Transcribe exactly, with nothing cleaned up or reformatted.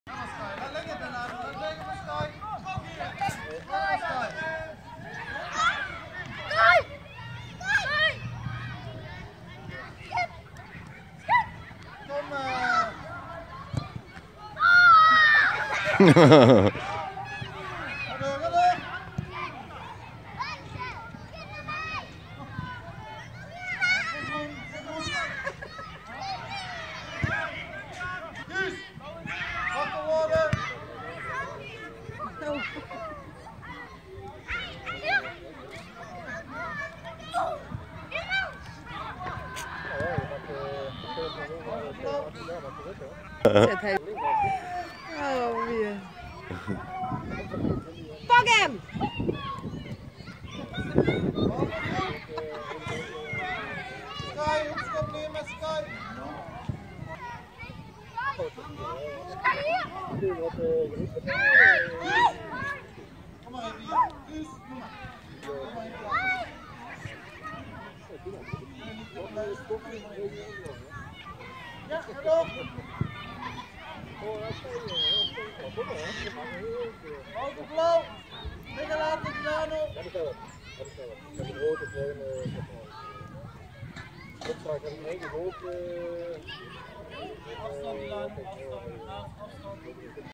Zet hij. Oh, weer. Pak hem! Sky, hoekschop nemen, Sky. Kom maar even hier. Guus, kom maar. Kom maar even. Ja, ga op. Auto blauw. Lekker laten, Milano. Ja, dat is wel. Dat is wel. Dat is rood, dat is een... Opdracht heb ik een rood... Afstand, Milano. Afstand. Afstand.